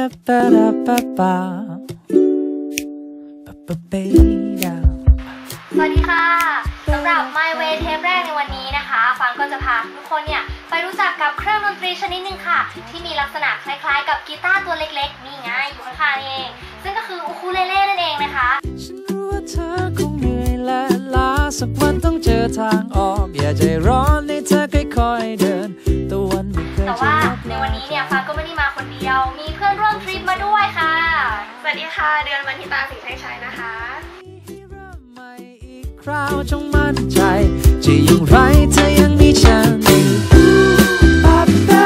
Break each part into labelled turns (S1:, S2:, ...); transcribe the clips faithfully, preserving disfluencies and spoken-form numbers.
S1: วัสดีค่ะสำหรับ My Way เทปแรกในวันนี้นะคะฟังก็จะพาทุกคนเนี่ยไปรู้จักกับเครื่องดนตรีชนิดหนึ่งค่ะที่มีลักษณะคล้ายๆกับกีตาร์ตัวเล็กๆนี่ไงอยู่ข้างๆเองซึ่งก็คืออูคูเลเล่นั่นเองนะคะ
S2: ฉันรู้ว่าเธอคงเหนื่อยและล้าสักวันต้องเจอทางออกอย่าใจร้อนให้เธอค่อยๆเดินตะวัน
S1: แต่ว่าในวันนี้เนี่ยฟังก็ไม่ได้มาคนเดียวมีเพื่อนร่วมทริปมาด้วยค่ะ
S3: สวัสดีค่ะเดือนวันทิตาสิงห์ชัยนะคะ
S2: คราวจงมั่นใจจะอย่างไรเธอยังมีฉัน
S1: แล้วสำห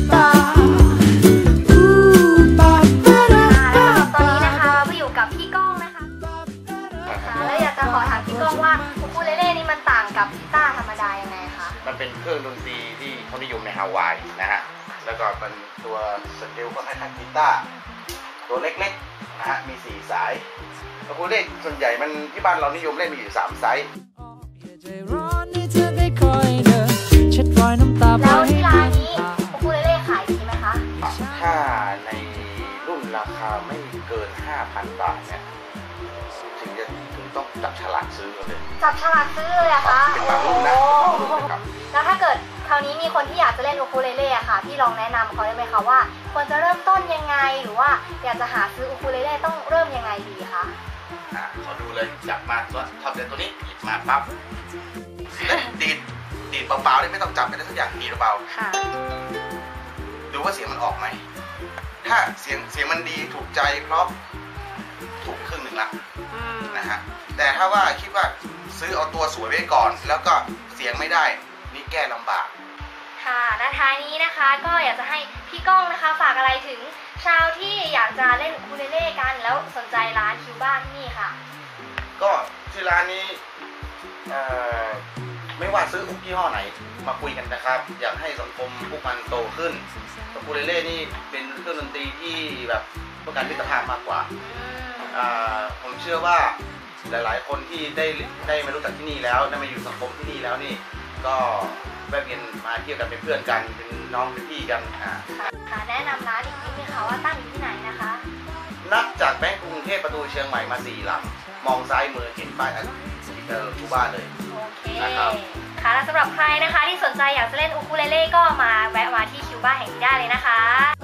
S1: รับตอนนี้นะคะเราไปอยู่กับพี่ก้องนะคะแล้วอยากจะขอถามพี่ก้องว่าอูคูเลเล่นี่มันต่างกับกีตาร์ธรรมดายังไงคะ
S4: มันเป็นเครื่องดนตรีที่เขานิยมในฮาวายนะฮะแล้วก็เป็นตัวสเกลก็คล้ายๆกีตาร์ตัวเล็กๆนะฮะมีสี่สายอูคูเลเล่ส่วนใหญ่มันที่บ้านเรานิยมเล่นมีอยู่สามไซส์
S1: แล้วที่ร้านนี้อูคูเลเล่ขายดีไหมคะ
S4: ถ้าในรุ่นราคาไม่เกิน ห้าพัน บาทเนี่ยถึงจะถึงต้องจับฉลากซื้อเลย
S1: จับฉลากซื้อเลยอะคะ
S4: เป็นบางรุ่นนะ
S1: แล้วถ้าเกิดคราวนี้มีคนที่อยากจะเล่นอูคูเลเล่อะค่ะพี่ลองแนะนำเขาได้ไหมคะว่าควรจะเริ่มต้นยังไงหรือว่าอยากจะหาซื้ออูคูเลเล่ต้องเริ่มยังไงดีคะ
S4: อ่าขอดูเลยจับมาตัวท็อปเดนตัวนี้หยิบมาปั๊บแล้วดีดดีดเบาๆได้ไม่ต้องจับไม่ได้สักอย่างดีเบาดูว่าเสียงมันออกไหมถ้าเสียงเสียงมันดีถูกใจเพราะถูกครึ่งหนึ่งละนะฮะแต่ถ้าว่าคิดว่าซื้อเอาตัวสวยไว้ก่อนแล้วก็เสียงไม่ได้นี่แก้ลำบาก
S1: ค่ะและท้ายนี้นะคะก็อยากจะให้พี่ก้องนะคะฝากอะไรถึงชาวที่อยากจะเล่นอูคูเลเล่กันแล้วสนใจร้านคิวบ้านที่นี่ค่ะ
S4: ก็ที่ร้านนี้ไม่ว่าซื้ออุกยี่ห้อไหนมาคุยกันนะครับอยากให้สังคมพวกมันโตขึ้นอูคูเลเล่นี่เป็นเครื่องดนตรีที่แบบต้องการมิตรภาพมากกว่าผมเชื่อว่าหลายๆคนที่ได้ได้มารู้จักที่นี่แล้วได้มาอยู่สังคมที่นี่แล้วนี่ก็แวะเวียนมาเที่ยวกันเป็นเพื่อนกันเป็นน้องเป็นพี่กัน
S1: ค่ะแนะนำร้านอีกนิดนึงค่ะว่าตั้งอยู่ที่ไหนนะคะ
S4: นับจากแบงก์กรุงเทพประตูเชียงใหม่มาสี่หลังมองซ้ายมือเห็นป้ายอันที่เจอทุกบ้านเลย
S1: โอเคนะครับค่ะและสำหรับใครนะคะที่สนใจอยากจะเล่นอูคูเลเล่ก็มาแวะมาที่คิวบ้าแห่งนี้ได้เลยนะคะ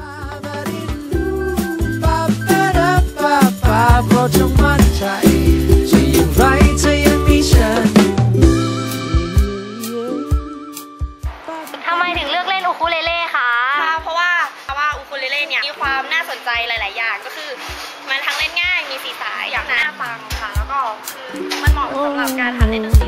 S1: ทำไมถึงเลือกเล่นอูคูเลเล่คะ
S3: เพราะว่าเพราะว่าอูคูเลเล่เนี่ยมีความน่าสนใจหลายๆอย่างก็คือมันทั้งเล่นง่ายมีสีสายอย่างน่าฟังค่ะแล้วก็คือมันเหมาะสำหรับการหัดเล่นดนตรี